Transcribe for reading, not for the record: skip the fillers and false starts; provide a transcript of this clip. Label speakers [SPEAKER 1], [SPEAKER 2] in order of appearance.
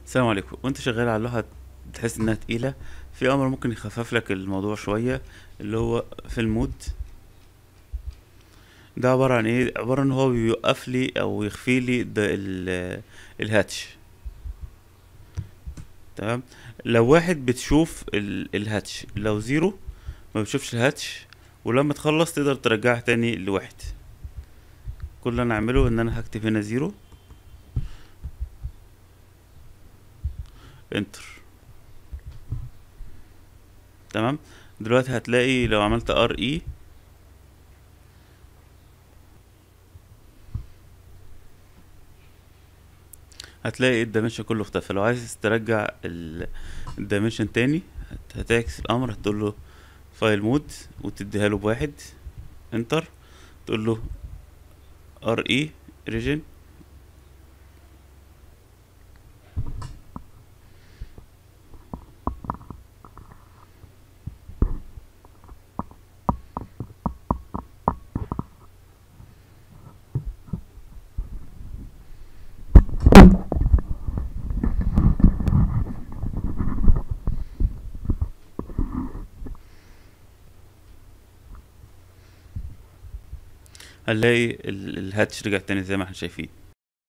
[SPEAKER 1] السلام عليكم. وانت شغال على اللوحة تحس انها تقيلة، في امر ممكن يخفف لك الموضوع شوية، اللي هو في المود. ده عبارة عن ايه؟ عبارة ان هو بيوقف لي او يخفي لي ده الهاتش. تمام. لو واحد بتشوف الهاتش، لو زيرو ما بتشوفش الهاتش، ولما تخلص تقدر ترجعها تاني لواحد. كل اللي انا اعمله ان انا هكتب هنا زيرو، انتر. تمام. دلوقتي هتلاقي لو عملت ار اي هتلاقي الدايمنشن كله اختفى. لو عايز ترجع الدايمنشن تاني، هتعكس الامر، هتقول له فايل مود وتديها له بواحد، انتر، تقول له ار اي ريجن. هنلاقي الهاتش رجع تاني زي ما احنا شايفين.